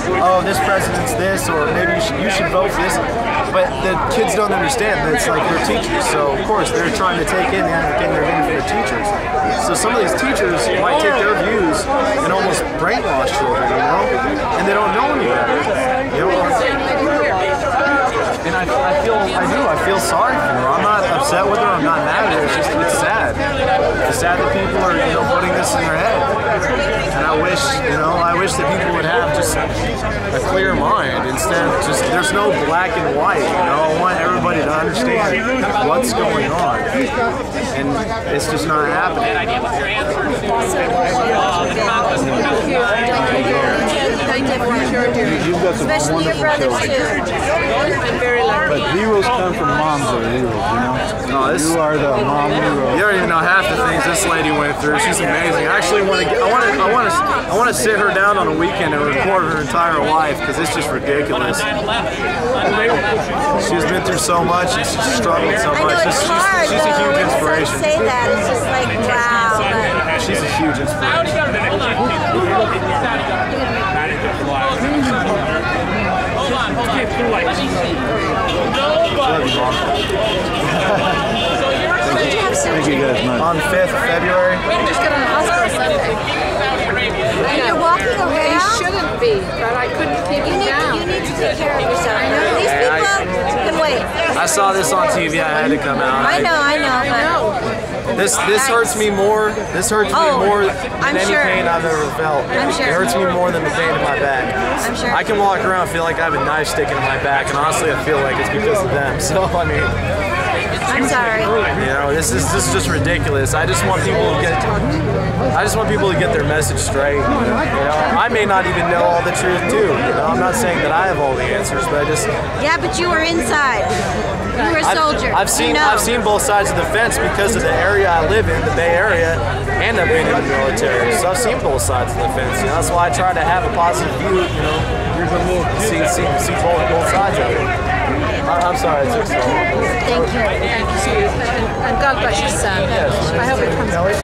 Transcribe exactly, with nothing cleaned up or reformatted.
oh, this president's this, or maybe you should, you should vote for this. But the kids don't understand that it's like they're teachers, so of course they're trying to take in the advocating they're getting from the teachers. So some of these teachers might take their views and almost brainwash children, you know, and they don't know any better. You know? And I, I feel, I do, I feel sorry for her. I'm not upset with her, I'm not mad at her, it's just, it's sad. It's sad that people are, you know, putting this in their head. And I wish, you know, I wish that people would have just a clear mind instead of just, there's no black and white, you know. I want everybody to understand what's going on. And it's just not happening. Especially your brothers too. But heroes come from moms that are heroes, you know? No, this, you are the mom hero. You don't even know half the things this lady went through. She's amazing. I actually want to get, I want to, I want to, I want to sit her down on a weekend and record her entire life because it's just ridiculous. She's been through so much and she's struggled so much. I know it's she's, hard, she's a huge inspiration. Say that, it's just like wow. She's a huge inspiration. Okay, blue lights. Thank you guys much. On the fifth of February. We just got on a hospital Sunday. And you're walking around? He shouldn't be, but I couldn't keep You him need, down. you need to take care of yourself. I know. These people can wait. I saw this on T V. I had to come out. I know, I know, but This this hurts me more. This hurts Oh, me more I'm than any sure. pain I've ever felt. I'm sure. It hurts me more than the pain in my back. I'm sure. I can walk around and feel like I have a knife sticking in my back, and honestly, I feel like it's because of them. So I mean, I'm sorry. you know, this is this is just ridiculous. I just want people to get. I just want people to get their message straight. You know, I may not even know all the truth too. You know, I'm not saying that I have all the answers, but I just. Yeah, but you were inside. You were a soldier. I've, I've seen you know. I've seen both sides of the fence because of the area I live in, the Bay Area, and I've been in the military. So I've seen both sides of the fence. You know, that's why I try to have a positive view. You know, see see see both both sides of it. I, I'm sorry, I took so long. Thank you. Thank you. And God bless your son. I hope it comes back.